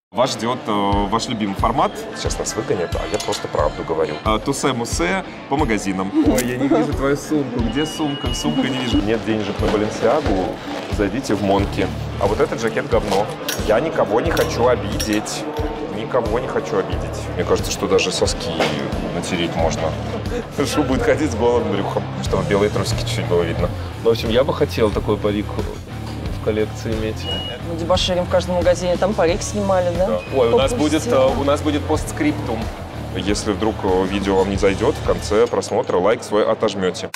Вас ждет ваш любимый формат. Сейчас нас выгонят, а я просто правду говорю. Тусе-мусе по магазинам. Ой, я не вижу твою сумку. Где сумка? Сумка не вижу. Нет денежек на Баленсиагу. Зайдите в Монки. А вот этот жакет говно. Я никого не хочу обидеть. Никого не хочу обидеть. Мне кажется, что даже соски натереть можно. Что будет ходить с голым брюхом, чтобы белые трусики чуть-чуть было видно. В общем, я бы хотел такой парик в коллекции иметь. Мы дебоширим в каждом магазине, там парик снимали, да? Да. Ой, у нас будет постскриптум. Если вдруг видео вам не зайдет, в конце просмотра лайк свой отожмете.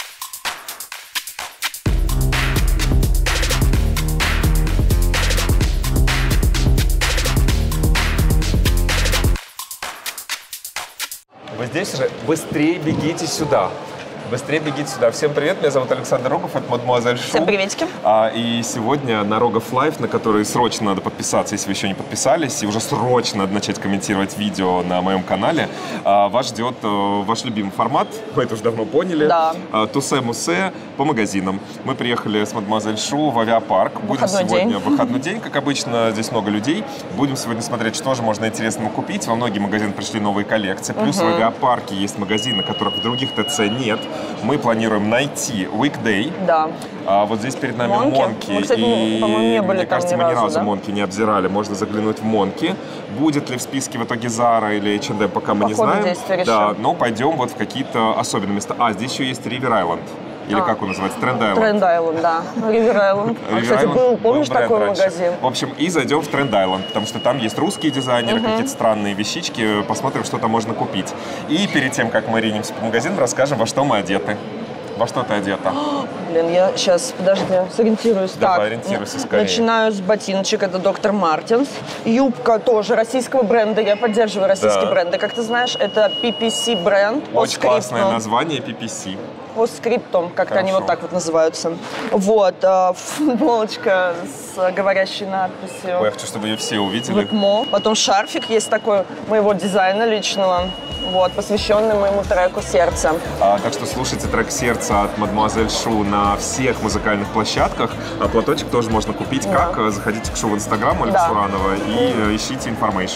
Вы здесь уже? Быстрее бегите сюда. Быстрее бегите сюда. Всем привет, меня зовут Александр Рогов, это Мадемуазель Шу. Всем приветики. И сегодня на Рогов Лайв, на который срочно надо подписаться, если вы еще не подписались, и уже срочно надо начать комментировать видео на моем канале, вас ждет ваш любимый формат, вы это уже давно поняли. Да. Тусе-мусе по магазинам. Мы приехали с Мадемуазель Шу в авиапарк. Будем сегодня выходной день, как обычно, здесь много людей. Будем сегодня смотреть, что же можно интересного купить. Во многие магазины пришли новые коллекции. Плюс в авиапарке есть магазины, которых в других ТЦ нет. Мы планируем найти Weekday. Да. Вот здесь перед нами Монки. Мы, кстати, по-моему, не были мне там кажется, мы ни разу да? Монки не обзирали. Можно заглянуть в Монки. Будет ли в списке в итоге Zara или H&M, пока мы не знаем. Да, но пойдем вот в какие-то особенные места. Здесь еще есть River Island. Или как он называется? Тренд Айленд. Тренд Айленд, да. Ривер Айленд. Кстати, был, помнишь, такой магазин? В общем, и зайдем в Тренд Айленд, потому что там есть русские дизайнеры, какие-то странные вещички. Посмотрим, что там можно купить. И перед тем, как мы ринемся по магазину, расскажем, во что мы одеты. Во что ты одета? Блин, я сейчас, подожди, сориентируюсь. Давай, ориентируйся скорее. Начинаю с ботиночек, это Доктор Мартинс. Юбка тоже российского бренда, я поддерживаю российские бренды. Как ты знаешь, это PPC бренд. Очень классное название, PPC. По скриптум, как-то они вот так вот называются. Вот, футболочка с говорящей надписью. Ой, я хочу, чтобы ее все увидели. Потом шарфик есть такой моего дизайна личного, вот, посвященный моему треку «Сердце». Так что слушайте трек «Сердце» от Мадемуазель Шу на всех музыкальных площадках. Платочек тоже можно купить. Да. Как? Заходите к Шу в Инстаграм Ольга Суранова и ищите information.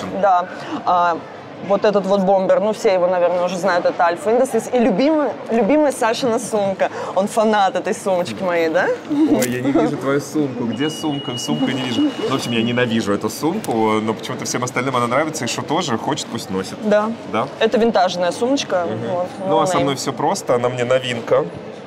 Да. Вот этот вот бомбер, ну все его, наверное, уже знают, это Альфа Industries. И любимая Сашина сумка. Он фанат этой сумочки моей, да? Ой, я не вижу твою сумку. Где сумка? Сумку не вижу. В общем, я ненавижу эту сумку, но почему-то всем остальным она нравится, и Шу тоже хочет, пусть носит. Да. Это винтажная сумочка. Вот, ну, а со мной все просто, она мне новинка.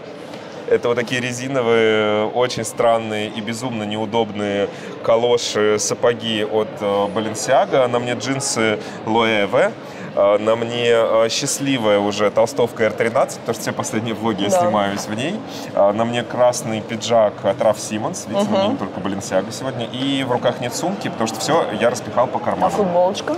Это вот такие резиновые, очень странные и безумно неудобные калоши, сапоги от Balenciaga. На мне джинсы Loewe. На мне счастливая уже толстовка R13, потому что все последние влоги я снимаюсь в ней. На мне красный пиджак от Raf Simons, видите, у меня не только Balenciaga сегодня. И в руках нет сумки, потому что все я распихал по карманам. А футболочка?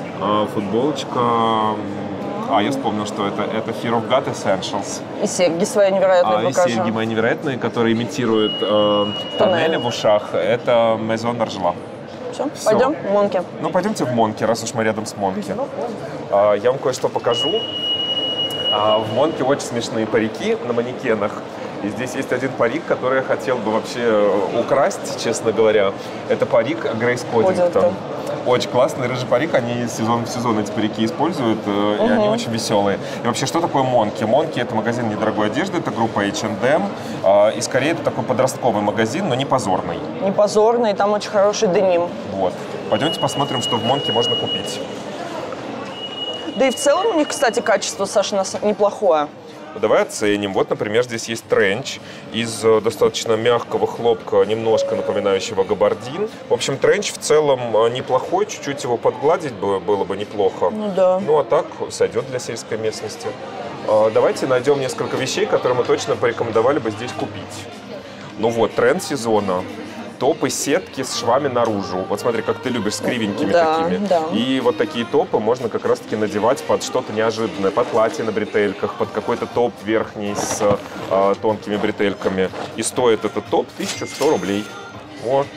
Футболочка... я вспомнил, что это Fear of God Essentials. И серьги свои невероятные покажу. И серьги мои невероятные, которые имитируют тоннели в ушах. Это Maison d'Argela. Все, пойдем в Монки. Ну, пойдемте в Монки, раз уж мы рядом с Монки. Я вам кое-что покажу. В Монке очень смешные парики на манекенах. И здесь есть один парик, который я хотел бы вообще украсть, честно говоря. Это парик Грейс Поддингтон. Очень классный рыжий парик, они сезон в сезон эти парики используют, и они очень веселые. И вообще, что такое Монки? Монки — это магазин недорогой одежды, это группа H&M, и скорее это такой подростковый магазин, но не позорный. Не позорный, там очень хороший деним. Вот. Пойдемте посмотрим, что в Монке можно купить. Да и в целом у них, кстати, качество, Саша, неплохое. Давай оценим. Вот, например, здесь есть тренч из достаточно мягкого хлопка, немножко напоминающего габардин. В общем, тренч в целом неплохой, чуть-чуть его подгладить было бы неплохо. Ну да. Ну а так сойдет для сельской местности. Давайте найдем несколько вещей, которые мы точно порекомендовали бы здесь купить. Ну вот, тренд сезона. Топы сетки с швами наружу. Вот смотри, как ты любишь, с кривенькими такими. Да. И вот такие топы можно как раз-таки надевать под что-то неожиданное. Под платье на бретельках, под какой-то топ верхний с тонкими бретельками. И стоит этот топ 1100 рублей. Вот.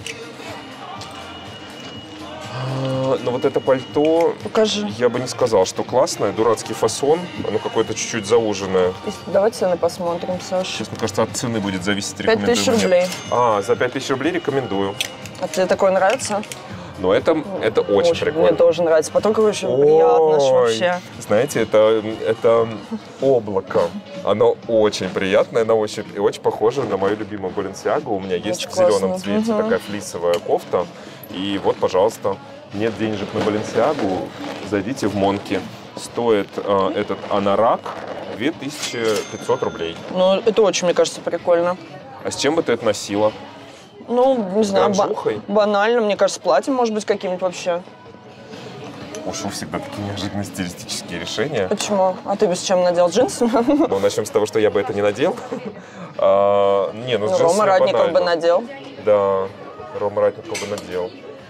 Но вот это пальто, покажи. Я бы не сказал, что классное, дурацкий фасон, оно какое-то чуть-чуть зауженное. Давай цены посмотрим, Саша. Сейчас, мне кажется, от цены будет зависеть, 5000 рублей. За 5000 рублей рекомендую. А тебе такое нравится? Но это очень прикольно. Мне тоже нравится. Потом очень приятно вообще. Знаете, это облако. Оно очень приятное на ощупь и очень похоже на мою любимую Balenciaga. У меня есть в зеленом цвете такая флисовая кофта. И вот, пожалуйста, нет денежек на Balenciaga, зайдите в Монки. Стоит этот анорак 2500 рублей. Ну, это очень, мне кажется, прикольно. А с чем бы ты это носила? Ну, не знаю, банально, мне кажется, платье может быть каким-нибудь вообще. Уж всегда такие неожиданные стилистические решения. Почему? А ты бы с чем надел? Джинсы? Ну, начнем с того, что я бы это не надел. Не, ну с джинсами Рома Ратников бы надел. Да, Рома Ратников бы надел.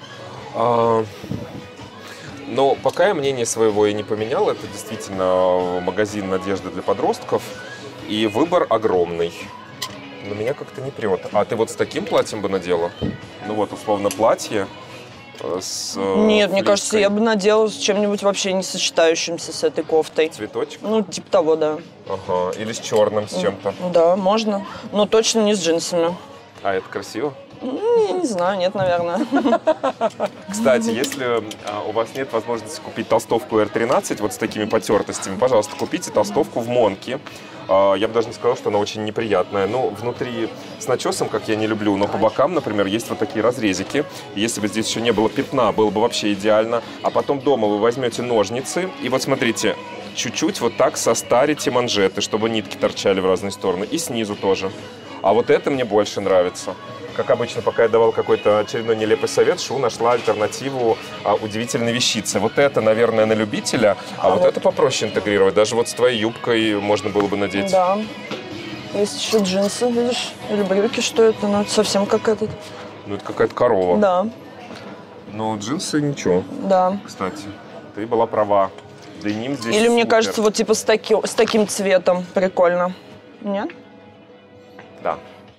Но пока я мнение своего и не поменял, это действительно магазин одежды для подростков, и выбор огромный. Но меня как-то не прет. А ты вот с таким платьем бы надела? Ну вот, условно, платье с Нет, мне кажется, я бы надела с чем-нибудь вообще не сочетающимся с этой кофтой. Цветочек? Ну, типа того, да. Ага, или с черным, с чем-то. Да, можно. Но точно не с джинсами. А это красиво? Я не знаю, нет, наверное. Кстати, если у вас нет возможности купить толстовку R13 вот с такими потертостями, пожалуйста, купите толстовку в Монке. Я бы даже не сказал, что она очень неприятная. Ну, внутри с начесом, как я не люблю, но по бокам, например, есть вот такие разрезики. Если бы здесь еще не было пятна, было бы вообще идеально. А потом дома вы возьмете ножницы и вот смотрите, чуть-чуть вот так состарите манжеты, чтобы нитки торчали в разные стороны. И снизу тоже. А вот это мне больше нравится. Как обычно, пока я давал какой-то очередной нелепый совет, Шу нашла альтернативу удивительной вещицы. Вот это, наверное, на любителя, а вот это попроще интегрировать. Даже вот с твоей юбкой можно было бы надеть. Да. Есть еще джинсы, видишь? Или брюки, что это? Ну, это совсем как этот. Ну, это какая-то корова. Да. Ну, джинсы ничего. Да. Кстати, ты была права. Деним здесь Или, мне супер. кажется, вот типа с таким цветом прикольно. Нет? Да.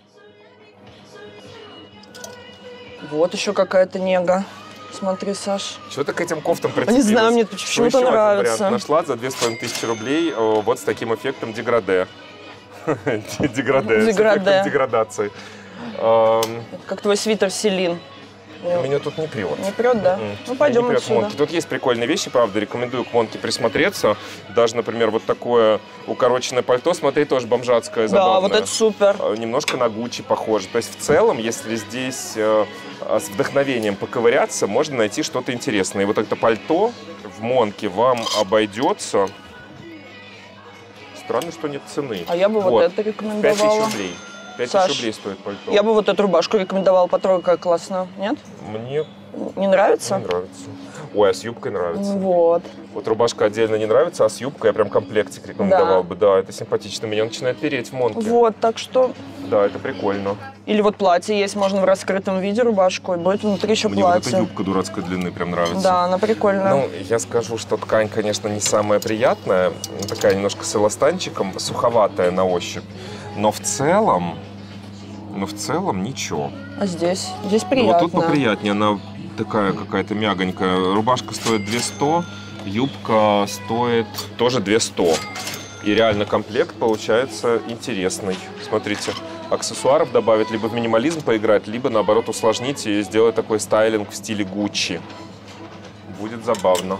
Вот еще какая-то нега. Смотри, Саш. Чего ты к этим кофтам прицепилась? Не знаю, мне почему-то еще нравится. Один вариант нашла за 2500 рублей вот с таким эффектом деграде. Деграде. С эффектом деградации. Как твой свитер Селин. Меня тут не прет. Не прет, да? Ну, пойдем отсюда. Тут есть прикольные вещи, правда. Рекомендую к Монке присмотреться. Даже, например, вот такое укороченное пальто, смотри, тоже бомжатское, забавное. Да, вот это супер. Немножко на Гуччи похоже. То есть в целом, если здесь с вдохновением поковыряться, можно найти что-то интересное. И вот это пальто в Монке вам обойдется. Странно, что нет цены. А я бы вот это рекомендовала. 5000 рублей. 5000 рублей стоит пальто. Я бы вот эту рубашку рекомендовала. Потрогай, как классно. Нет? Мне не нравится? Не нравится. Ой, а с юбкой нравится. Вот. Вот рубашка отдельно не нравится, а с юбкой я прям комплектик рекомендовал бы. Да, это симпатично. Меня начинает переть в Монке. Вот, так что... Да, это прикольно. Или вот платье есть, можно в раскрытом виде рубашку, и будет внутри еще Мне платье. вот эта юбка дурацкой длины прям нравится. Да, она прикольная. Ну, я скажу, что ткань, конечно, не самая приятная. Такая немножко с эластанчиком, суховатая на ощупь. Но в целом ничего. А здесь? Здесь приятно. Ну, вот тут поприятнее, она такая какая-то мягонькая. Рубашка стоит 200, юбка стоит тоже 200. И реально комплект получается интересный. Смотрите, аксессуаров добавить, либо в минимализм поиграть, либо наоборот усложнить и сделать такой стайлинг в стиле Гуччи. Будет забавно.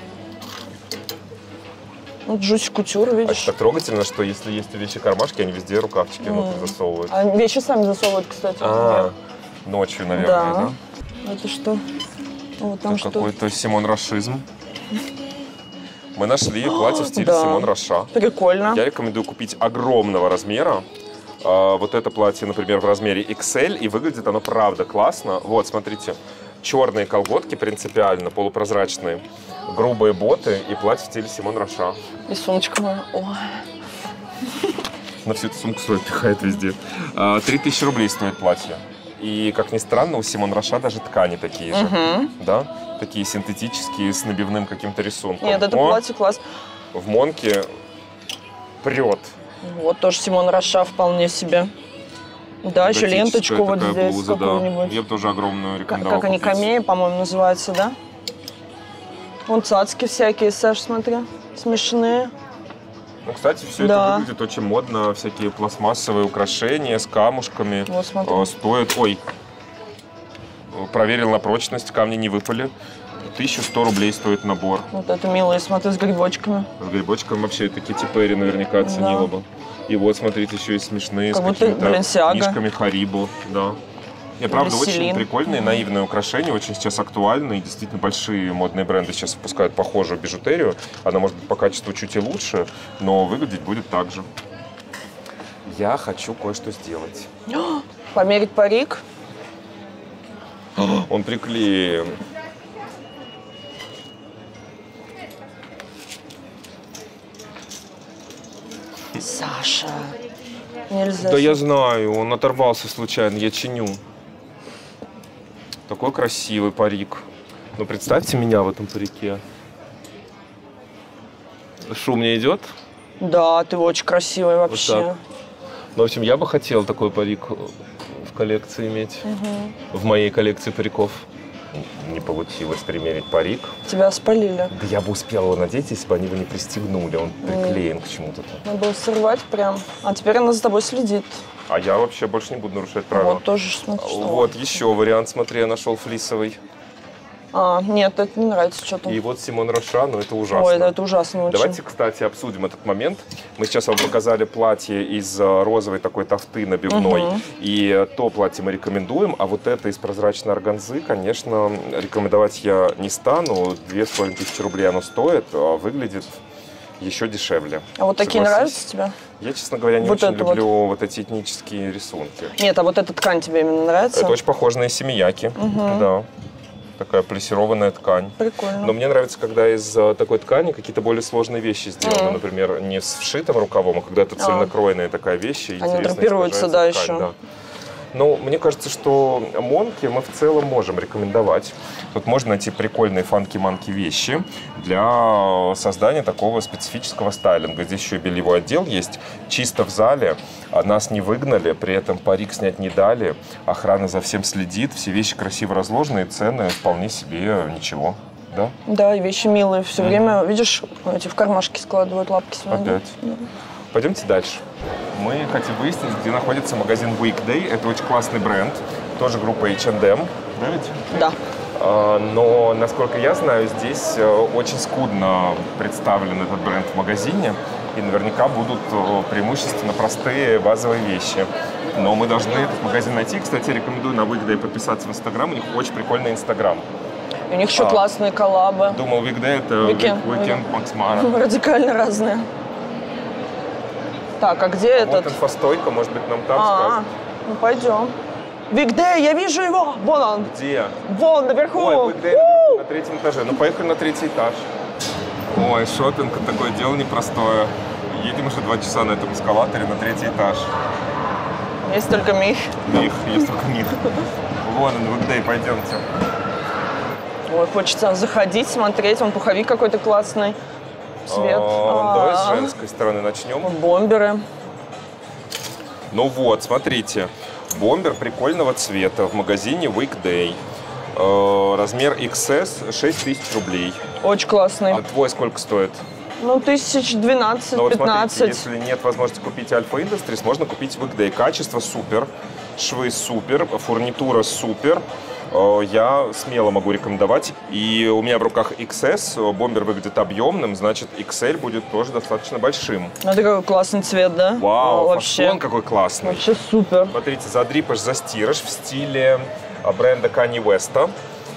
Вот Джуси Кутюр, видишь? А так трогательно, что если есть у вещи кармашки, они везде рукавчики засовывают. А вещи сами засовывают, кстати. Ночью, наверное, да? Это что? Вот там что? Какой-то Симон Рашизм. Мы нашли платье в стиле Симон Раша. Прикольно. Я рекомендую купить огромного размера. Вот это платье, например, в размере XL, и выглядит оно правда классно. Вот, смотрите, черные колготки принципиально, полупрозрачные, грубые боты и платье в стиле Симон Раша. И сумочка моя. Ой. На всю эту сумку стоит, пихает везде. 3000 рублей стоит платье. И, как ни странно, у Симон Раша даже ткани такие же. Да? Такие синтетические, с набивным каким-то рисунком. Нет, это платье класс. В Монке прет. Вот тоже Симон Раша вполне себе. Да, еще ленточку вот здесь блуза, какую-нибудь. Да. Я бы тоже огромную рекомендовал. Как они, камеи, по-моему, называются, да? Вон цацки всякие, Саш, смотри, смешные. Ну, кстати, все это выглядит очень модно. Всякие пластмассовые украшения с камушками. Вот, смотри. Стоят, проверил на прочность, камни не выпали. 1100 рублей стоит набор. Вот это милые, смотри, с грибочками. С грибочками вообще такие Перри наверняка оценила бы. И вот, смотрите, еще и смешные, как с какими-то Balenciaga. книжками Харибо. Да. И правда, Селин. очень прикольные, наивные украшения, очень сейчас актуальны. И действительно большие модные бренды сейчас выпускают похожую бижутерию. Она может быть по качеству чуть и лучше, но выглядеть будет так же. Я хочу кое-что сделать. Померить парик. Он приклеен. Саша, нельзя. Да я знаю, он оторвался случайно, я чиню. Такой красивый парик. Ну представьте меня в этом парике. Шум мне идет? Да, ты очень красивый вообще. Вот так. Ну, в общем, я бы хотел такой парик в коллекции иметь. В моей коллекции париков. Не получилось примерить парик. Тебя спалили. Да я бы успел его надеть, если бы они его не пристегнули. Он приклеен к чему-то. Надо было сорвать прям. А теперь она за тобой следит. А я вообще больше не буду нарушать правила. Вот тоже смотри, что. Вот еще вариант, смотри, я нашел флисовый. А, нет, это не нравится что-то. И вот Симон Роша, ну это ужасно. Ой, да, это ужасно очень. Давайте, кстати, обсудим этот момент. Мы сейчас вам показали платье из розовой такой тафты набивной. И то платье мы рекомендуем, а вот это из прозрачной органзы, конечно, рекомендовать я не стану. 2500 рублей оно стоит, а выглядит еще дешевле. А вот такие Согласись? нравятся тебе? Я, честно говоря, не Вот очень это люблю вот эти этнические рисунки. Нет, а вот эта ткань тебе именно нравится? Это очень похоже на семияки, да. Такая плессированная ткань. Прикольно. Но мне нравится, когда из такой ткани какие-то более сложные вещи сделаны. Например, не с вшитым рукавом, а когда это цельнокроенная такая вещь. И они драпируются, да, ткань, еще. да. Ну, мне кажется, что монки мы в целом можем рекомендовать. Тут можно найти прикольные фанки-манки вещи для создания такого специфического стайлинга. Здесь еще и бельевой отдел есть. Чисто в зале. Нас не выгнали, при этом парик снять не дали. Охрана за всем следит. Все вещи красиво разложены, и цены вполне себе ничего. Да? Да, и вещи милые. Все время, видишь, эти в кармашки складывают лапки свои. Опять. Да. Пойдемте дальше. Мы хотим выяснить, где находится магазин Weekday. Это очень классный бренд, тоже группа H&M, да ведь? Да. Но, насколько я знаю, здесь очень скудно представлен этот бренд в магазине. И наверняка будут преимущественно простые базовые вещи. Но мы должны этот магазин найти. Кстати, рекомендую на Weekday подписаться в Инстаграм. У них очень прикольный Инстаграм. У них еще классные коллабы. Думал, Weekday это Weekend Макс Мара. Радикально разные. Так, а где этот? Вот инфостойка, может быть, нам там скажут. Ну пойдем. Weekday, я вижу его! Вон он! Где? Вон, наверху! Ой, Weekday на 3-м этаже. Ну, поехали на 3-й этаж. Ой, шопинг — такое дело непростое. Едем уже 2 часа на этом эскалаторе на 3-й этаж. Есть только мих. Есть только мих. Вон он, Weekday, пойдемте. Ой, хочется заходить, смотреть. Вон пуховик какой-то классный. Цвет. Давай с женской стороны начнем. Бомберы. Ну вот, смотрите. Бомбер прикольного цвета в магазине Weekday. Размер XS 6000 рублей. Очень классный. А твой сколько стоит? Ну, 1012, вот 15. Смотрите, если нет возможности купить Alpha Industries, можно купить Weekday. Качество супер, швы супер, фурнитура супер. Я смело могу рекомендовать. И у меня в руках XS, бомбер выглядит объемным, значит XL будет тоже достаточно большим. Это какой классный цвет, да? Вау, вообще. фасон какой классный. Вообще супер. Смотрите, задрипаешь, застирешь в стиле бренда Kanye West.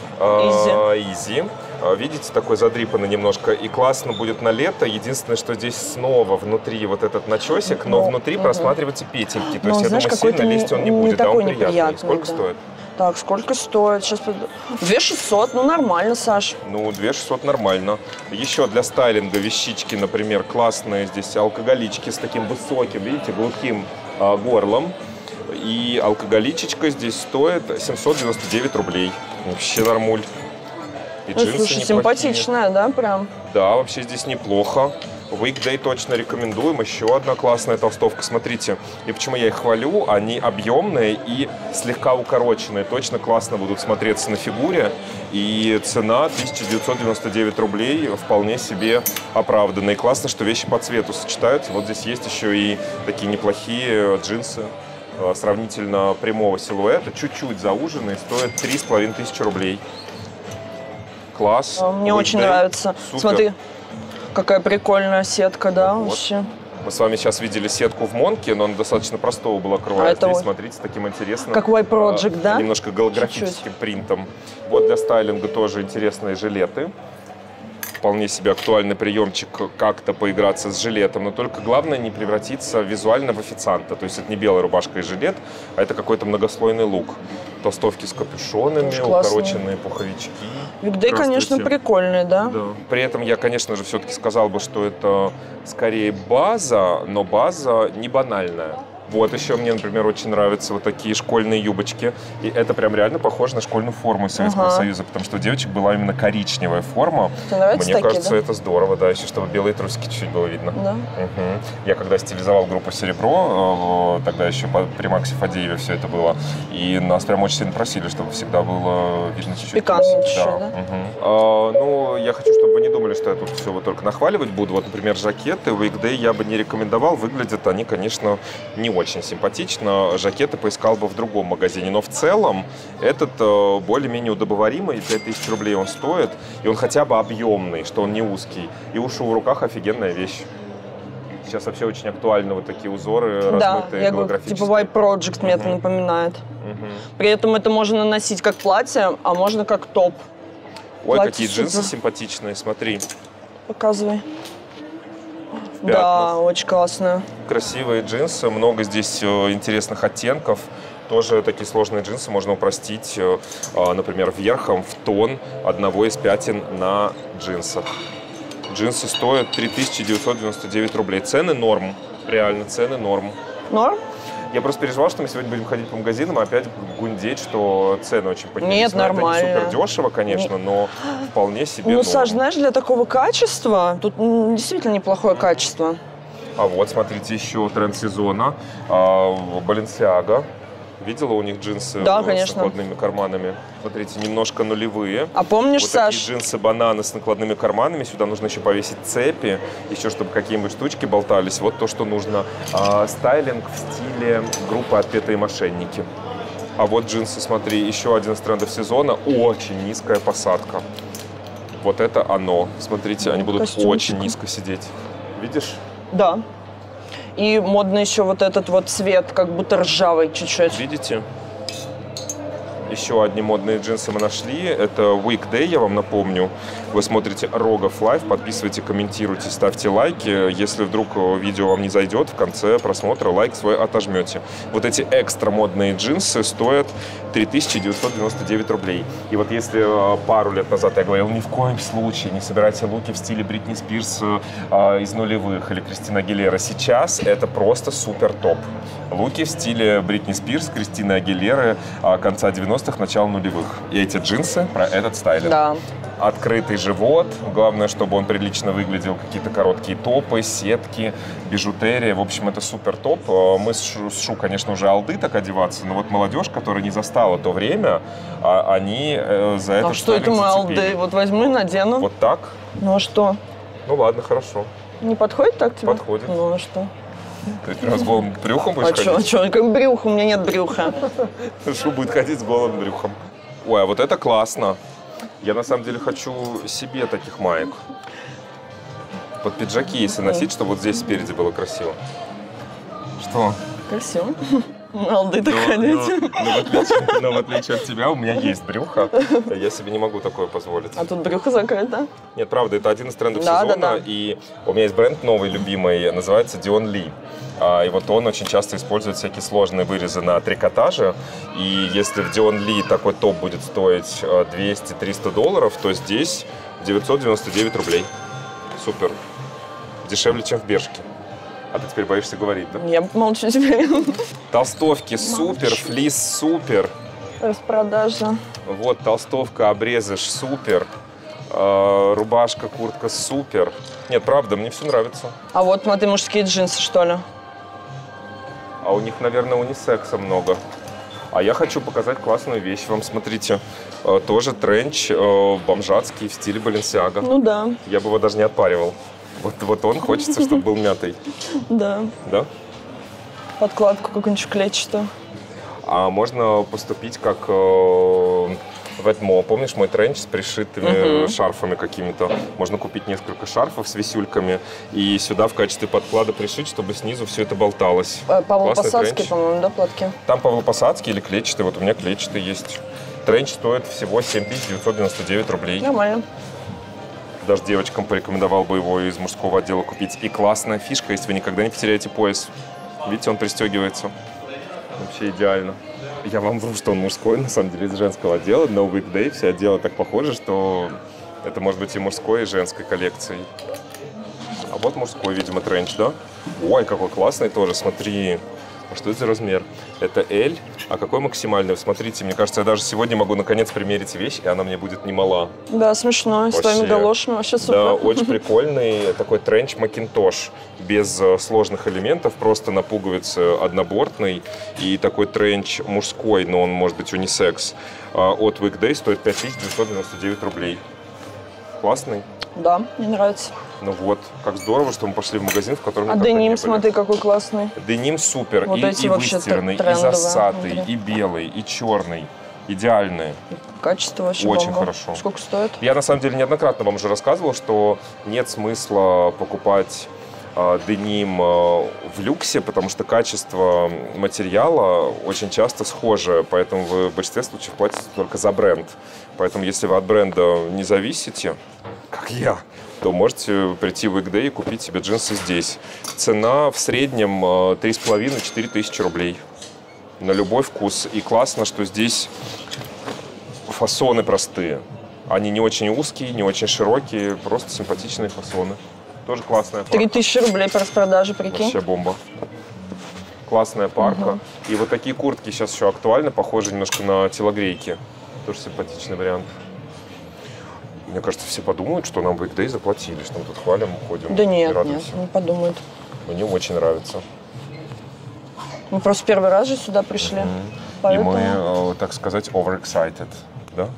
Easy. Видите, такой задрипанный немножко. И классно будет на лето. Единственное, что здесь снова внутри вот этот начесик, но внутри просматриваются петельки. То есть, я думаю, сильно лезть он не будет, а он приятный. Сколько стоит? Так, сколько стоит? Сейчас 2600, ну нормально, Саш. Ну, 2600 нормально. Еще для стайлинга вещички, например, классные здесь алкоголички с таким высоким, видите, глухим горлом. И алкоголичечка здесь стоит 799 рублей. Вообще нормуль. И ну, слушай, симпатичная, да, прям? Да, вообще здесь неплохо. Weekday точно рекомендуем. Еще одна классная толстовка. Смотрите, и почему я их хвалю, они объемные и слегка укороченные. Точно классно будут смотреться на фигуре. И цена 1999 рублей вполне себе оправданная. И классно, что вещи по цвету сочетаются. Вот здесь есть еще и такие неплохие джинсы. сравнительно прямого силуэта, чуть-чуть зауженные, стоят 3500 рублей. Класс. Мне очень нравится. Супер. Смотри, какая прикольная сетка, да, Вот. вообще. Мы с вами сейчас видели сетку в Монке, но она достаточно простого была края. это Здесь, вот смотрите, с таким интересным... как Y Project, да? Немножко голографическим принтом. Вот для стайлинга тоже интересные жилеты. Вполне себе актуальный приемчик как-то поиграться с жилетом, но только главное не превратиться визуально в официанта. То есть это не белая рубашка и жилет, а это какой-то многослойный лук. Толстовки с капюшонами, Тоже классно. укороченные пуховички. Weekday, конечно, прикольный, да? Да. При этом я, конечно же, все-таки сказал бы, что это скорее база, но база не банальная. Вот еще мне, например, очень нравятся вот такие школьные юбочки. И это прям реально похоже на школьную форму из Советского Союза, потому что у девочек была именно коричневая форма. Тебе нравятся Мне такие, кажется, да? это здорово, да, еще чтобы белые трусики чуть было видно. Да. Мгм. Я когда стилизовал группу «Серебро», тогда еще при Максе Фадееве все это было, и нас прям очень сильно просили, чтобы всегда было видно чуть-чуть. Пикантнее чуть-чуть, да? Мгм. Ну, я хочу, чтобы вы не думали, что я тут все вот только нахваливать буду. Вот, например, жакеты Weekday я бы не рекомендовал. Выглядят они, конечно, не очень симпатично. Жакеты поискал бы в другом магазине. Но в целом этот более-менее удобоваримый. 5000 рублей он стоит. И он хотя бы объемный, что он не узкий. И уши в руках офигенная вещь. Сейчас вообще очень актуальны вот такие узоры, Да, размытые, я говорю, типа Y Project мне это напоминает. При этом это можно носить как платье, а можно как топ. Ой, Платье какие супер. джинсы симпатичные, смотри. Показывай. пятнах. Да, очень классно. Красивые джинсы, много здесь интересных оттенков. Тоже такие сложные джинсы можно упростить, например, верхом в тон одного из пятен на джинсах. Джинсы стоят 3999 рублей. Цены норм. Реально, цены норм. Норм? Я просто переживал, что мы сегодня будем ходить по магазинам и опять гундеть, что цены очень поднялись. Нет, Но нормально. Это не супер дешево, конечно, но вполне себе Ну, норм. Саш, знаешь, для такого качества, тут действительно неплохое качество. А вот, смотрите, еще тренд сезона. Balenciaga. Видела у них джинсы Да, с конечно. накладными карманами? Смотрите, немножко нулевые. А помнишь, вот Саш? такие джинсы-бананы с накладными карманами. Сюда нужно еще повесить цепи, еще чтобы какие-нибудь штучки болтались. Вот то, что нужно. Стайлинг в стиле группы «Отпетые мошенники». А вот джинсы, смотри, еще один из трендов сезона. Очень низкая посадка. Вот это оно. Смотрите, они будут Костюмчик. очень низко сидеть. Видишь? Да. И модно еще вот этот вот цвет, как будто ржавый чуть-чуть. Видите? Еще одни модные джинсы мы нашли. Это Weekday, я вам напомню. Вы смотрите Рогов Лайв, подписывайте, комментируйте, ставьте лайки. Если вдруг видео вам не зайдет, в конце просмотра лайк свой отожмете. Вот эти экстра модные джинсы стоят 3999 рублей. И вот если пару лет назад я говорил, ни в коем случае не собирайте луки в стиле Бритни Спирс из нулевых или Кристина Агилера, сейчас это просто супер топ. Луки в стиле Бритни Спирс, Кристины Агилеры конца 90-х, начала нулевых. И эти джинсы про этот стайлинг. Да. Открытый живот, главное, чтобы он прилично выглядел, какие-то короткие топы, сетки, бижутерия. В общем, это супер топ. Мы с Шу, конечно, уже алды так одеваться, но вот молодежь, которая не застала то время, они за это А что это мы алды? Вот возьму и надену. Вот так? Ну а что? Ну ладно, хорошо. Не подходит так тебе? Подходит. Ну а что? Ты прям с голым брюхом будешь А что, ходить? как брюхо? У меня нет брюха. Шу будет ходить с голым брюхом. Ой, а вот это классно. Я на самом деле хочу себе таких маек. Под пиджаки, если носить, чтобы вот здесь спереди было красиво. Что? Красиво. Алды так ходить. Но в отличие от тебя, у меня есть брюхо. Я себе не могу такое позволить. А тут брюхо закрыто. Нет, правда, это один из трендов Да, сезона. да, да. И у меня есть бренд новый, любимый, называется Dion Lee. И вот он очень часто использует всякие сложные вырезы на трикотаже. И если в Dion Lee такой топ будет стоить $200-300, то здесь 999 рублей. Супер. Дешевле, чем в Бершке. А ты теперь боишься говорить, да? Я молчу теперь. Толстовки супер, флис супер. Распродажа. Вот толстовка, обрезыш супер. Рубашка, куртка супер. Нет, правда, мне все нравится. А вот смотри, мужские джинсы, что ли? А у них, наверное, унисекса много. А я хочу показать классную вещь вам. Смотрите, тоже тренч бомжатский в стиле Balenciaga. Ну да, Я бы его даже не отпаривал. Вот он хочется, чтобы был мятый. да. Да? подкладку какую-нибудь клетчатую. А можно поступить как в Эдмо. Помнишь мой тренч с пришитыми шарфами какими-то? Можно купить несколько шарфов с висюльками и сюда в качестве подклада пришить, чтобы снизу все это болталось. Павлопосадский, по-моему, да, платки? Там Павлопосадский или клетчатый. Вот у меня клетчатый есть. Тренч стоит всего 7999 рублей. Нормально. Даже девочкам порекомендовал бы его из мужского отдела купить. И классная фишка, если вы никогда не потеряете пояс. Видите, он пристегивается. Вообще идеально. Я вам вру, что он мужской, на самом деле, из женского отдела. No Weekday, все отделы так похожи, что это может быть и мужской, и женской коллекцией. А вот мужской, видимо, тренч, да? Ой, какой классный тоже, смотри. А что это за размер? Это L. А какой максимальный? Смотрите, мне кажется, я даже сегодня могу наконец примерить вещь, и она мне будет немала. Да, смешно, с твоими галошами, вообще супер. Да, очень прикольный такой тренч Макинтош, без сложных элементов, просто на пуговице однобортный. И такой тренч мужской, но он может быть унисекс, от Weekday стоит 5999 рублей. Классный? Да, мне нравится. Ну вот, как здорово, что мы пошли в магазин, в котором никогда деним, не были. смотри, какой классный. Деним супер, вот и выстиранный, и засатый, и белый, и черный. Идеальные. Качество вообще очень бомба. Хорошо. Сколько стоит? Я на самом деле неоднократно вам уже рассказывал, что нет смысла покупать деним в люксе, потому что качество материала очень часто схоже, поэтому вы в большинстве случаев платите только за бренд. Поэтому если вы от бренда не зависите, как я, то можете прийти в Weekday и купить себе джинсы здесь. Цена в среднем 3,5-4 тысячи рублей на любой вкус. И классно, что здесь фасоны простые. Они не очень узкие, не очень широкие, просто симпатичные фасоны. Тоже классная парка. 3000 рублей по распродаже, прикинь. Вообще бомба. Классная парка. И вот такие куртки сейчас еще актуальны, похожи немножко на телогрейки. Тоже симпатичный вариант. Мне кажется, все подумают, что нам в Weekday заплатили, что мы тут хвалим, уходим. Да нет, не подумают. Мне очень нравится. Мы просто первый раз же сюда пришли. Поэтому... И мы, так сказать, overexcited. Да?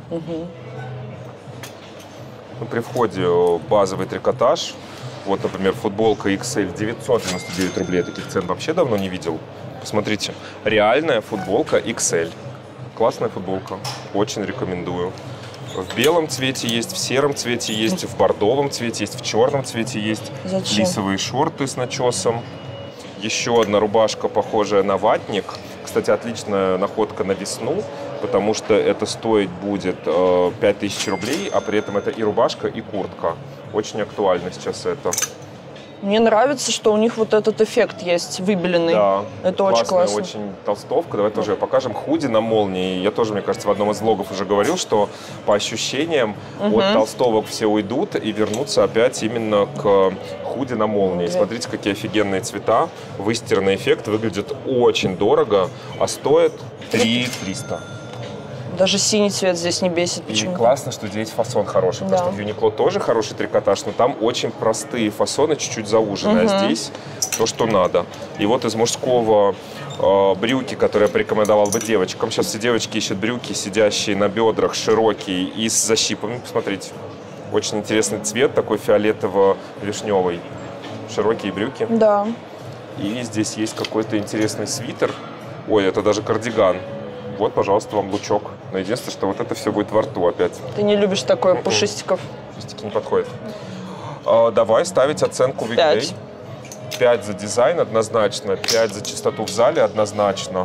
Ну, при входе базовый трикотаж. Вот, например, футболка XL 999 рублей. Я таких цен вообще давно не видел. Посмотрите, реальная футболка XL. Классная футболка. Очень рекомендую. В белом цвете есть, в сером цвете есть, в бордовом цвете есть, в черном цвете есть. Зачем? Флисовые шорты с начесом. Еще одна рубашка, похожая на ватник. Кстати, отличная находка на весну, потому что это стоить будет 5000 рублей, а при этом это и рубашка, и куртка. Очень актуально сейчас это. Мне нравится, что у них вот этот эффект есть, выбеленный. Да, это очень классно. Очень толстовка. Давай тоже покажем. Худи на молнии. Я тоже, мне кажется, в одном из влогов уже говорил, что по ощущениям от толстовок все уйдут и вернутся опять именно к худи на молнии. Смотрите, какие офигенные цвета. Выстиранный эффект. Выглядит очень дорого, а стоит 3300. Даже синий цвет здесь не бесит почему-то. И классно, что здесь фасон хороший. Да. Потому что в Uniqlo тоже хороший трикотаж, но там очень простые фасоны, чуть-чуть зауженные. А здесь то, что надо. И вот из мужского брюки, которые я порекомендовал бы девочкам. Сейчас все девочки ищут брюки, сидящие на бедрах, широкие и с защипами. Посмотрите. Очень интересный цвет, такой фиолетово-вишневый. Широкие брюки. Да. И здесь есть какой-то интересный свитер. Ой, это даже кардиган. Вот, пожалуйста, вам лучок. Но единственное, что вот это все будет во рту опять. Ты не любишь такое, пушистиков? Пушистики не подходят. Давай ставить оценку Weekday. 5. 5 за дизайн однозначно, 5 за чистоту в зале однозначно,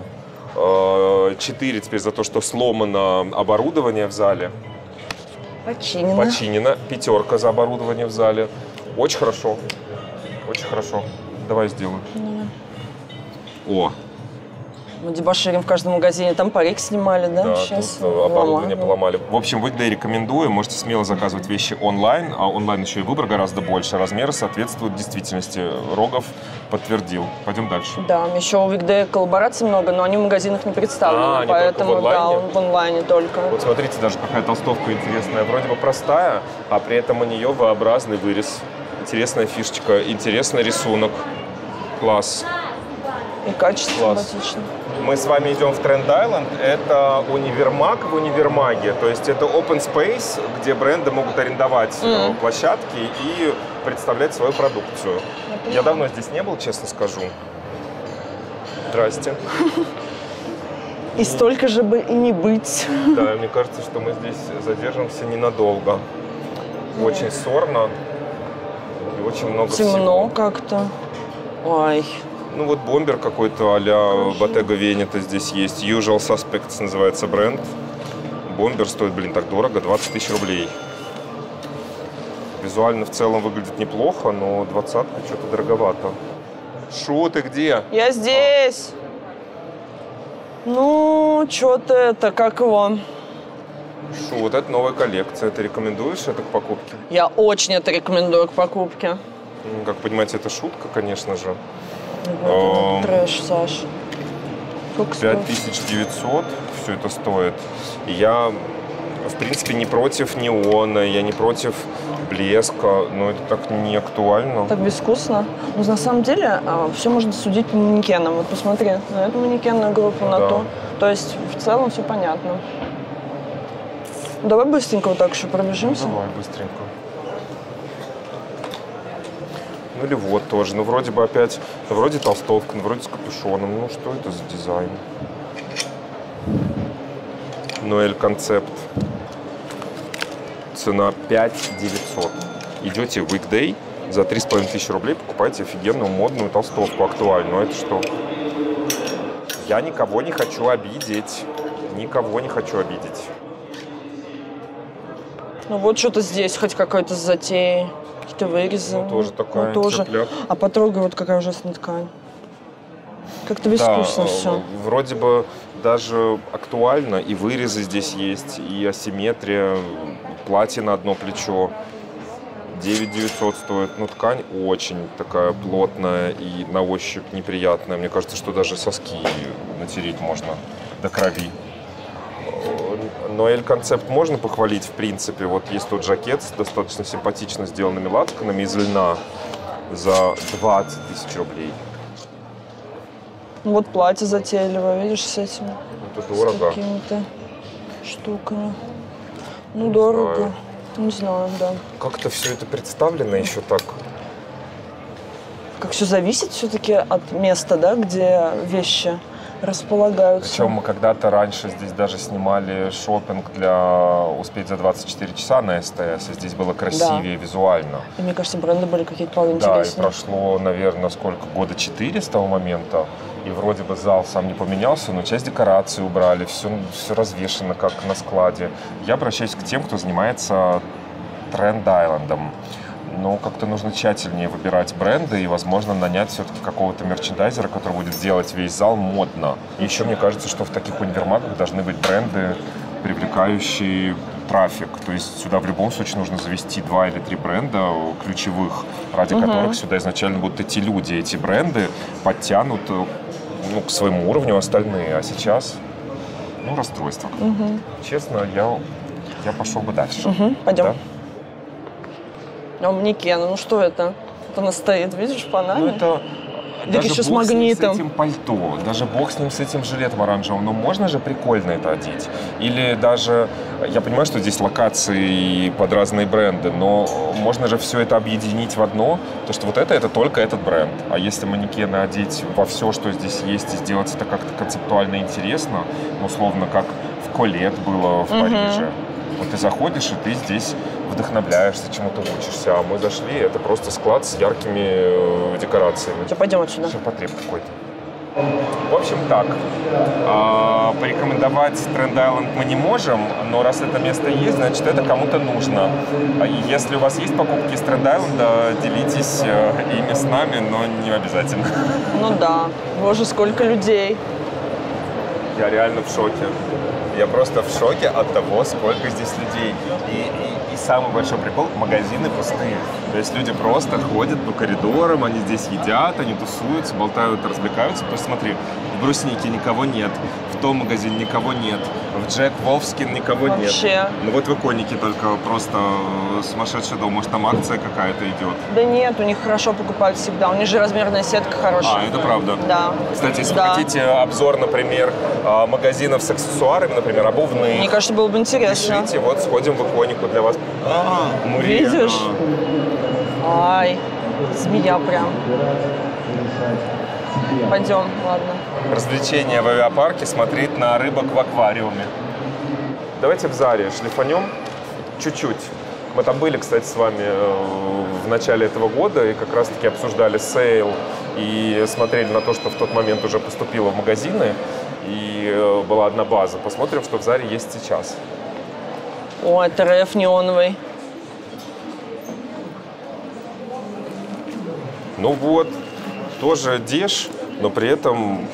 4 теперь за то, что сломано оборудование в зале. Починено. 5 за оборудование в зале. Очень хорошо. Очень хорошо. Давай сделаю. О! Мы дебоширим в каждом магазине. Там парик снимали, да? Да, сейчас тут оборудование поломали. В общем, Weekday рекомендую. Можете смело заказывать вещи онлайн. А онлайн еще и выбор гораздо больше. Размеры соответствуют действительности. Рогов подтвердил. Пойдем дальше. Да, еще у Weekday коллабораций много, но они в магазинах не представлены. Поэтому, да, он в онлайне только. Вот смотрите, даже какая толстовка интересная. Вроде бы простая, а при этом у нее V-образный вырез. Интересная фишечка, интересный рисунок. Класс. И качество симпатично. Мы с вами идем в Trend Island. Это универмаг в универмаге. То есть это open space, где бренды могут арендовать площадки и представлять свою продукцию. Я давно здесь не был, честно скажу. Здрасте. И столько же бы и не быть. Да, мне кажется, что мы здесь задержимся ненадолго. Очень сорно и очень много всего. Темно как-то. Ой. Ну вот бомбер какой-то а-ля Bottega Veneta здесь есть. Usual Suspects называется бренд. Бомбер стоит, блин, так дорого, 20 тысяч рублей. Визуально в целом выглядит неплохо, но 20-ка что-то дороговато. Шу, ты где? Я здесь. Ну, что-то это, как его? Шу, вот это новая коллекция. Ты рекомендуешь это к покупке? Я очень это рекомендую к покупке. Как понимаете, это шутка, конечно же. Трэш, Саш. Сколько стоит? 5900 все это стоит. И я, в принципе, не против неона, я не против блеска, но это так не актуально. Так безвкусно. Но на самом деле все можно судить по манекенам. Вот посмотри на эту манекенную группу, на ту. То есть в целом все понятно. Давай быстренько вот так еще пробежимся. Давай быстренько. Ну или вот тоже. Ну вроде бы опять, ну, вроде толстовка, ну вроде с капюшоном. Ну что это за дизайн? Ноэль Концепт. Цена 5900. Идете в Weekday, за 3500 рублей покупаете офигенную модную толстовку актуальную. Это что? Я никого не хочу обидеть. Никого не хочу обидеть. Ну вот что-то здесь, хоть какой-то с затеей. Какие-то вырезы. Ну, тоже такая тоже. цепляк. А потрогай, вот какая ужасная ткань. Как-то безвкусно все. Вроде бы даже актуально. И вырезы здесь есть, и асимметрия. Платье на одно плечо. 9900 стоит. Ну, ткань очень такая плотная и на ощупь неприятная. Мне кажется, что даже соски натереть можно до крови. Ноэль Концепт можно похвалить, в принципе. Вот есть тут жакет с достаточно симпатично сделанными лацканами из льна за 20 тысяч рублей. Вот платье затейливое, видишь, с этим. Это дорого. С какими-то штуками. Ну, дорого. Не знаю, да. Как-то все это представлено еще так. Как все зависит все-таки от места, да, где вещи располагаются. Причем мы когда-то раньше здесь даже снимали шопинг для «Успеть за 24 часа» на СТС, и здесь было красивее визуально. И мне кажется, бренды были какие-то поинтереснее. Да, и прошло, наверное, сколько, года 4 с того момента, и вроде бы зал сам не поменялся, но часть декораций убрали, все развешено как на складе. Я обращаюсь к тем, кто занимается тренд-айлендом. Но как-то нужно тщательнее выбирать бренды и, возможно, нанять все-таки какого-то мерчендайзера, который будет делать весь зал модно. И еще мне кажется, что в таких универмагах должны быть бренды, привлекающие трафик. То есть сюда в любом случае нужно завести 2 или 3 бренда ключевых, ради которых сюда изначально будут идти люди. Эти бренды подтянут к своему уровню остальные. А сейчас, расстройство. Честно, я пошел бы дальше. Пойдем. Да? А манекен, ну что это? Вот она стоит, видишь, в Панаме? Ну это даже еще с бог магнитом. с этим пальто, даже бог с ним, с этим жилетом оранжевым. Но можно же прикольно это одеть. Или даже, я понимаю, что здесь локации под разные бренды, но можно же все это объединить в одно. То, что вот это только этот бренд. А если манекены одеть во все, что здесь есть, и сделать это как-то концептуально интересно, условно, как в Колет было в Париже. Вот ты заходишь, и ты здесь вдохновляешься, чему-то учишься. А мы зашли, это просто склад с яркими декорациями. Все, пойдем отсюда. Ширпотреб какой-то. В общем, так. Порекомендовать Тренд-Айленд мы не можем, но раз это место есть, значит, это кому-то нужно. И если у вас есть покупки из Тренд-Айленда, делитесь ими с нами, но не обязательно. Ну да. Боже, сколько людей. Я реально в шоке. Я просто в шоке от того, сколько здесь людей. И самый большой прикол – магазины пустые. То есть люди просто ходят по коридорам, они здесь едят, они тусуются, болтают, развлекаются. Посмотри, в Бруснике никого нет, в том магазине никого нет, в Джек Wolfskin никого Вообще. нет. Ну вот в Иконике только просто сумасшедший дом. Может, там акция какая-то идет? Да нет, у них хорошо покупают всегда. У них же размерная сетка хорошая. Это правда? Да. Кстати, если вы хотите обзор, например, магазинов с аксессуарами, например, обувные, мне кажется, было бы интересно. пишите, вот сходим в Иконику для вас. Видишь? Ай, змея прям. Пойдем, ладно. Развлечение в авиапарке, смотреть на рыбок в аквариуме. Давайте в Заре шлифанем чуть-чуть. Мы там были, кстати, с вами в начале этого года и как раз-таки обсуждали сейл и смотрели на то, что в тот момент уже поступило в магазины. И была одна база. Посмотрим, что в Заре есть сейчас. О, ТРФ неоновый. Ну вот, тоже деш, но при этом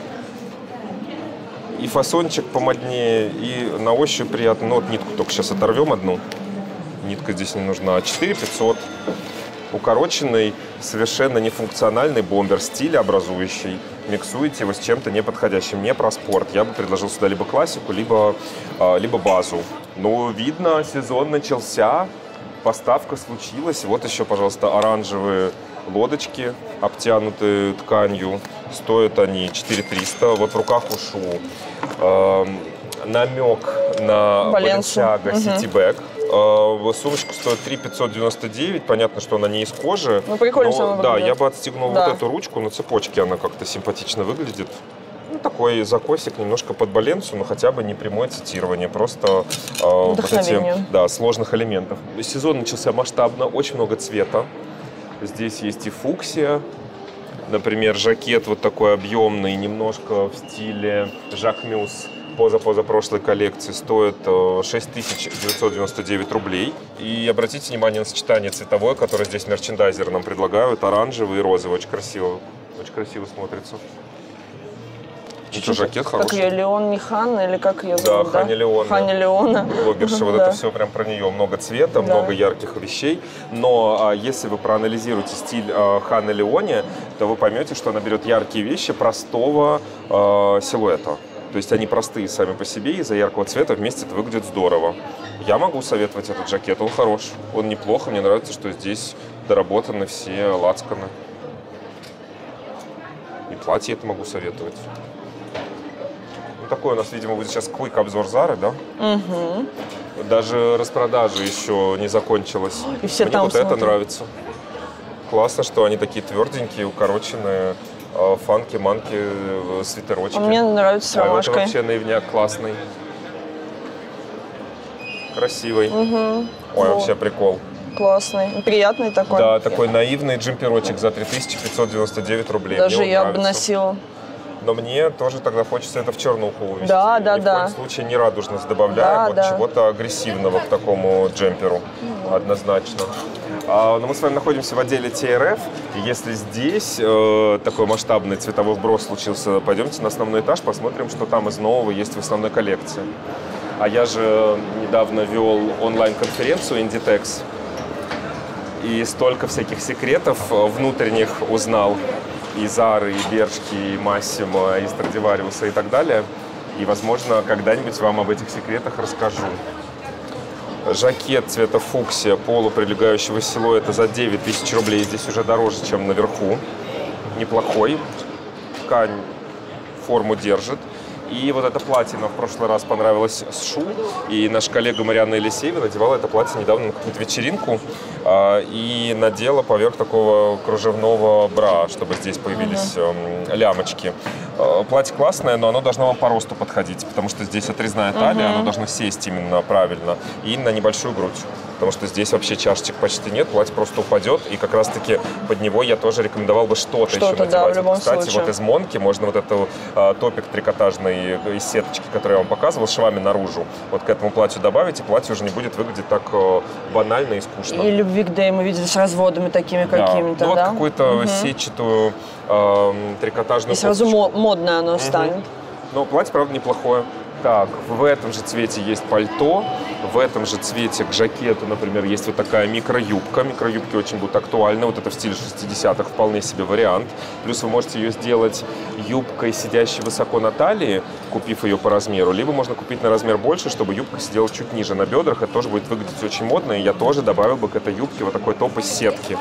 и фасончик помоднее, и на ощупь приятно. Ну вот нитку только сейчас оторвем одну. Нитка здесь не нужна. 4500. Укороченный, совершенно нефункциональный бомбер, стилеобразующий. Миксуете его с чем-то неподходящим. Не про спорт. Я бы предложил сюда либо классику, либо базу. Ну, видно, сезон начался, поставка случилась. Вот еще, пожалуйста, оранжевые лодочки, обтянутые тканью. Стоят они 4300. Вот в руках ушу. Намек на Balenciaga City Bag. Сумочка стоит 3599. Понятно, что она не из кожи. Ну, прикольно. Но, да, я бы отстегнул вот эту ручку. На цепочке она как-то симпатично выглядит. Ну, такой закосик немножко под Баленцию, но хотя бы не прямое цитирование, просто вот эти, сложных элементов. Сезон начался масштабно, очень много цвета. Здесь есть и фуксия. Например, жакет вот такой объемный, немножко в стиле Жак Мюс. Позапрошлой коллекции стоит 6999 рублей. И обратите внимание на сочетание цветовое, которое здесь мерчендайзеры нам предлагают. Оранжевый и розовый. Очень красиво смотрится. Что, жакет хороший? Как ее, Леон не Ханна или как ее зовут? Да, Ханни Леона. Ханни Леона. Блогерша, вот это все прям про нее. Много цвета, много ярких вещей. Но если вы проанализируете стиль Ханни Леоне, то вы поймете, что она берет яркие вещи простого силуэта. То есть они простые сами по себе, из-за яркого цвета вместе это выглядит здорово. Я могу советовать этот жакет, он хорош, он неплохо. Мне нравится, что здесь доработаны все лацканы. И платье это могу советовать. Ну, такой у нас, видимо, будет сейчас квик-обзор Зары, да? Угу. Даже распродажа еще не закончилась. И все Мне там вот это нравится. Классно, что они такие тверденькие, укороченные. Фанки, манки, свитерочки. А мне нравится с ромашкой. Это вообще наивняк классный. Красивый. Угу. Ой, вообще прикол. Классный. Приятный такой. Да, такой наивный джемперочек за 3599 рублей. Даже я бы носила. Но мне тоже тогда хочется это в чернуху увезти. Да. В коем случае не радужность добавляем, чего-то агрессивного к такому джемперу. Однозначно. Но мы с вами находимся в отделе TRF. И если здесь такой масштабный цветовой вброс случился, пойдемте на основной этаж, посмотрим, что там из нового есть в основной коллекции. А я же недавно вел онлайн-конференцию Inditex. И столько всяких секретов внутренних узнал. И Зары, и Бершки, и Массимо, и Страдивариуса и так далее. И, возможно, когда-нибудь вам об этих секретах расскажу. Жакет цвета фуксия полуприлегающего силуэта за 9000 рублей. Здесь уже дороже, чем наверху. Неплохой. Ткань форму держит. И вот это платье нам в прошлый раз понравилось с Шу. И наш коллега Марианна Елисеева надевала это платье недавно на какую-то вечеринку. И надела поверх такого кружевного бра, чтобы здесь появились лямочки. Платье классное, но оно должно вам по росту подходить, потому что здесь отрезная талия, оно должно сесть именно правильно. И на небольшую грудь. Потому что здесь вообще чашечек почти нет, платье просто упадет. И как раз-таки под него я тоже рекомендовал бы что-то еще надевать. Да, в любом Кстати, случае. вот из Монки можно вот эту топик трикотажный из сеточки, который я вам показывал, швами наружу. Вот к этому платью добавить, и платье уже не будет выглядеть так банально и скучно. И Любви к Дэй мы видели с разводами такими какими-то, ну, вот какую-то сетчатую трикотажную. И сразу модное оно станет. Но платье, правда, неплохое. Так, в этом же цвете есть пальто, в этом же цвете к жакету, например, есть вот такая микроюбка. Микроюбки очень будут актуальны, вот это в стиле 60-х вполне себе вариант. Плюс вы можете ее сделать юбкой, сидящей высоко на талии, купив ее по размеру, либо можно купить на размер больше, чтобы юбка сидела чуть ниже на бедрах, это тоже будет выглядеть очень модно, и я тоже добавил бы к этой юбке вот такой топ из сетки.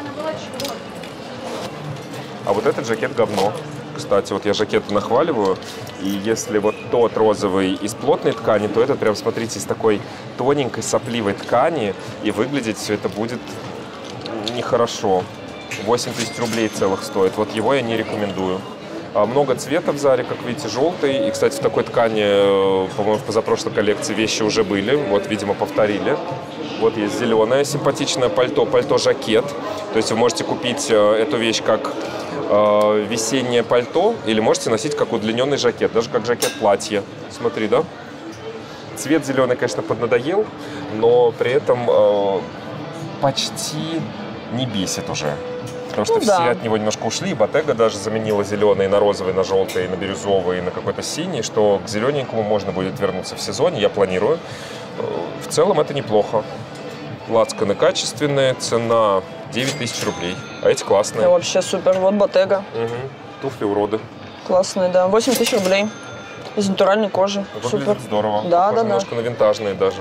А вот этот жакет говно. Кстати, вот я жакеты нахваливаю, и если вот тот розовый из плотной ткани, то этот прям, смотрите, из такой тоненькой сопливой ткани, и выглядеть все это будет нехорошо. 8000 рублей целых стоит, вот его я не рекомендую. Много цвета в Заре, как видите, желтый. И, кстати, в такой ткани, по-моему, в позапрошлой коллекции вещи уже были. Вот, видимо, повторили. Вот есть зеленое симпатичное пальто, пальто-жакет. То есть вы можете купить эту вещь как весеннее пальто или можете носить как удлиненный жакет, даже как жакет-платье. Смотри, да? Цвет зеленый, конечно, поднадоел, но при этом почти не бесит уже. Потому что все от него немножко ушли. Bottega даже заменила зеленый на розовый, на желтый, на бирюзовый, на какой-то синий, что к зелененькому можно будет вернуться в сезоне. Я планирую. В целом это неплохо. Лацканы качественные, цена 9000 рублей. А эти классные. Да, вообще супер. Вот Bottega. Туфли уроды. Классные, да. 8000 рублей. Из натуральной кожи. Выглядит супер. Здорово. Да, да, немножко на винтажные даже.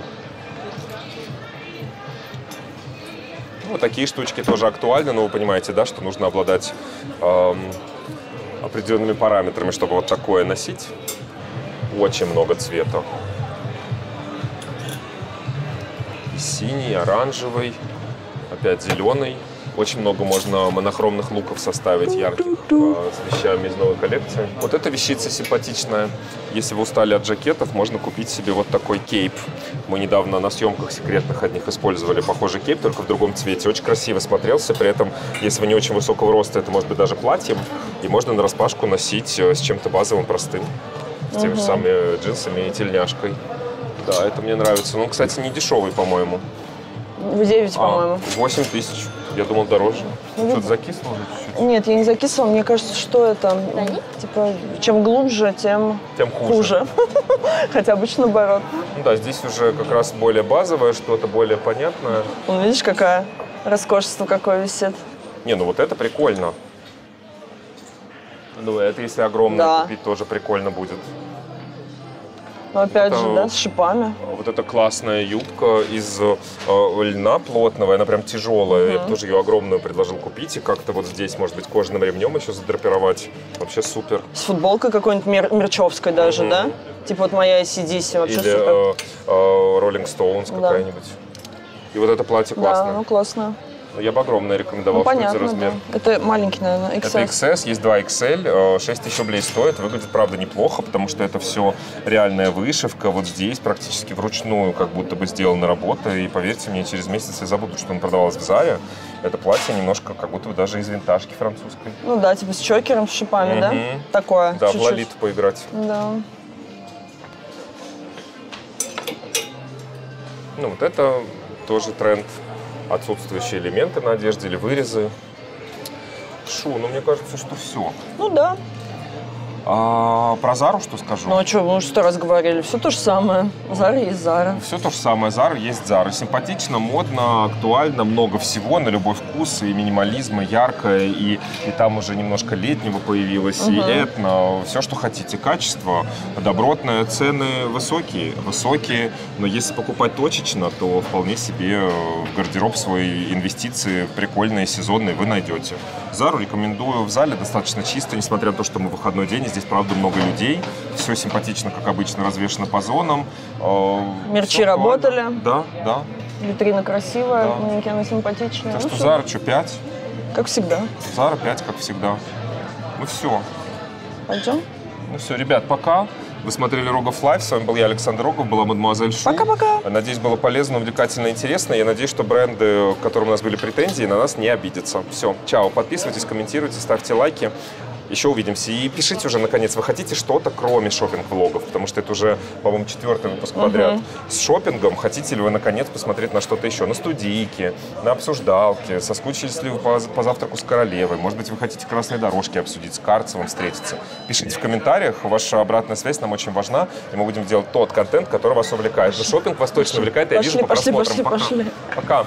Вот такие штучки тоже актуальны, но вы понимаете, да, что нужно обладать определенными параметрами, чтобы вот такое носить. Очень много цвета. Синий, оранжевый, опять зеленый. Очень много можно монохромных луков составить, ярких, с вещами из новой коллекции. Вот эта вещица симпатичная. Если вы устали от жакетов, можно купить себе вот такой кейп. Мы недавно на съемках секретных одних использовали похожий кейп, только в другом цвете. Очень красиво смотрелся. При этом, если вы не очень высокого роста, это может быть даже платьем. И можно нараспашку носить с чем-то базовым, простым. С теми же самыми джинсами и тельняшкой. Да, это мне нравится. Ну, кстати, не дешевый, по-моему. 9, по-моему. 8000. Я думал, дороже. Что-то закисло уже чуть-чуть? Нет, я не закисла. Мне кажется, что это... Типа, чем глубже, тем хуже. Хотя обычно наоборот. Ну да, здесь уже как раз более базовое, что-то более понятное. Ну, видишь, какое роскошество какое висит. Не, ну вот это прикольно. Ну, это если огромное купить, тоже прикольно будет. Но опять же, да, с шипами. Вот эта классная юбка из льна плотного, она прям тяжелая. Я бы тоже ее огромную предложил купить. И как-то вот здесь, может быть, кожаным ремнем еще задрапировать. Вообще супер. С футболкой какой-нибудь мерчевской даже, да? Типа вот моя AC/DC, вообще или, супер. Rolling Stones какая-нибудь. И вот это платье классное. Да, ну классно. Я бы огромное рекомендовал, Ну, понятно, что это за размер. да. Это маленький, наверное, XS. Это XS, есть 2 XL, 6000 рублей стоит. Выглядит, правда, неплохо, потому что это все реальная вышивка. Вот здесь практически вручную как будто бы сделана работа. И поверьте мне, через месяц я забуду, что он продавалось в Заре. Это платье немножко как будто бы даже из винтажки французской. Ну да, типа с чокером, с шипами, да? Такое. Да, чуть-чуть. в Лолиту поиграть. Да. Ну, вот это тоже тренд. Отсутствующие элементы на одежде или вырезы. Ну мне кажется, что все. Ну да. Про Зару что скажу? Ну а что, мы уже 100 раз говорили, все то же самое. Зара есть Зара. Все то же самое. Зара есть Зара. Симпатично, модно, актуально, много всего на любой вкус. И минимализма, яркое, и там уже немножко летнего появилось, и этно. Все, что хотите. Качество добротное, цены высокие. Но если покупать точечно, то вполне себе в гардероб свои инвестиции прикольные, сезонные вы найдете. Зару рекомендую в зале, достаточно чисто, несмотря на то, что мы выходной день, здесь, правда, много людей. Все симпатично, как обычно, развешено по зонам. Мерчи работали. Да, да. Витрина красивая, Да. манекены симпатичные. Так Ну, что всё. Зара, что, 5? Как всегда. Зара 5, как всегда. Ну все. Пойдем? Ну все, ребят, пока. Вы смотрели Рогов Лайв. С вами был я, Александр Рогов, была Мадемуазель Шу. Пока-пока. Надеюсь, было полезно, увлекательно, интересно. Я надеюсь, что бренды, к которым у нас были претензии, на нас не обидятся. Все, чао. Подписывайтесь, комментируйте, ставьте лайки. Еще увидимся. И пишите уже, наконец, вы хотите что-то, кроме шопинг-влогов, потому что это уже, по-моему, 4-й выпуск подряд с шопингом. Хотите ли вы, наконец, посмотреть на что-то еще? На студийки, на обсуждалки, соскучились ли вы по завтраку с королевой? Может быть, вы хотите красные дорожки обсудить, с Карцевым встретиться? Пишите в комментариях, ваша обратная связь нам очень важна, и мы будем делать тот контент, который вас увлекает. Но шопинг вас точно увлекает, я вижу по просмотрам. Пока.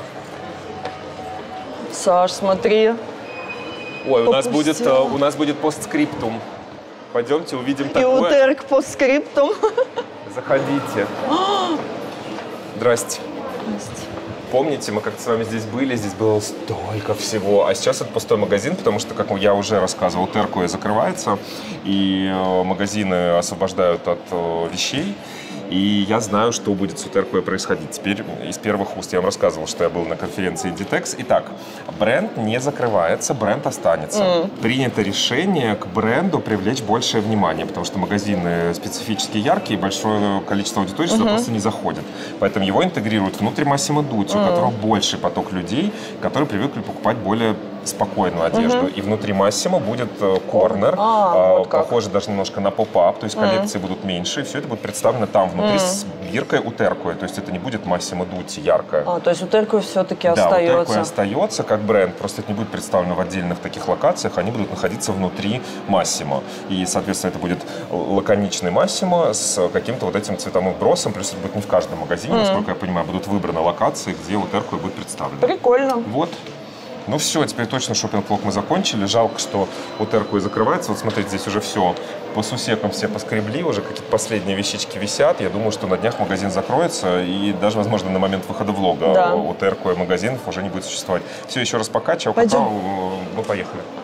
Саш, смотри. Ой, у нас будет постскриптум. Пойдемте увидим такое. Иутерк постскриптум. Заходите. Здрасте. Здрасте. помните, мы как-то с вами здесь были, здесь было столько всего, а сейчас это пустой магазин, потому что, как я уже рассказывал, Теркуэ закрывается, и магазины освобождают от вещей. И я знаю, что будет с Теркуэ происходить. Теперь из первых уст я вам рассказывал, что я был на конференции Inditex. Итак, бренд не закрывается, бренд останется. Принято решение к бренду привлечь большее внимание, потому что магазины специфически яркие, большое количество аудитории сюда просто не заходит. Поэтому его интегрируют внутрь Massimo Dutti, у которого больший поток людей, которые привыкли покупать более спокойную одежду. И внутри Massimo будет корнер, вот похоже даже немножко на поп-ап, то есть коллекции будут меньше, и все это будет представлено там внутри с биркой у Теркуэ, то есть это не будет Massimo Dutti яркое. То есть у Теркуэ все-таки Да, остается. у Теркуэ остается как бренд, просто это не будет представлено в отдельных таких локациях, они будут находиться внутри Massimo. И, соответственно, это будет лаконичный Massimo с каким-то вот этим цветовым бросом, плюс это будет не в каждом магазине, насколько я понимаю, будут выбраны локации, где у Теркуэ будет представлено. Прикольно. Вот. Ну все, теперь точно шоппинг-влог мы закончили. Жалко, что у Теркуэ закрывается. Вот смотрите, здесь уже все по сусекам все поскребли, уже какие-то последние вещички висят. Я думаю, что на днях магазин закроется, и даже, возможно, на момент выхода влога у Теркуэ магазинов уже не будет существовать. Все, еще раз пока, чао, какао, мы поехали.